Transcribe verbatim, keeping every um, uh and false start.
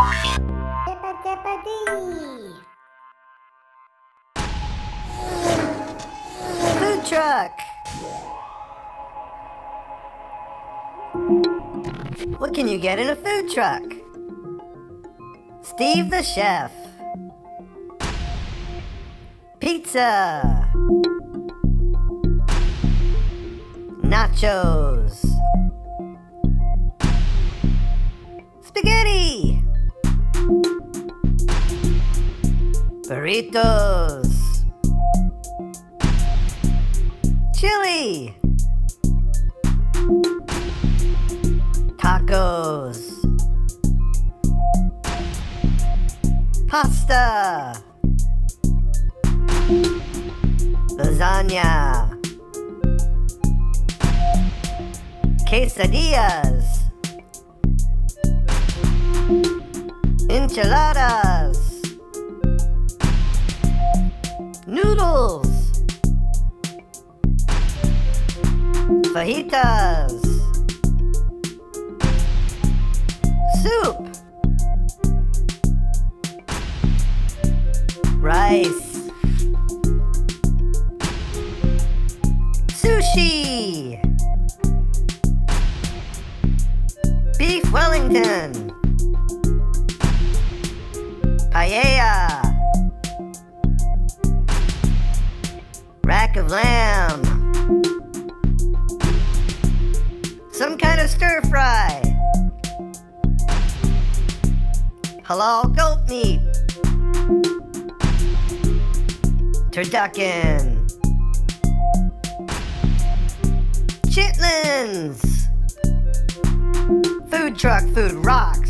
Bippadippadee. Food truck. What can you get in a food truck? Steve the chef. Pizza. Nachos. Spaghetti. Burritos. Chili. Tacos. Pasta. Lasagna. Quesadillas. Enchiladas. Noodles. Fajitas. Soup. Rice. Sushi. Beef Wellington. Paella. Rack of lamb. Some kind of stir fry. Halal goat meat. Turducken. Chitlins. Food truck food rocks.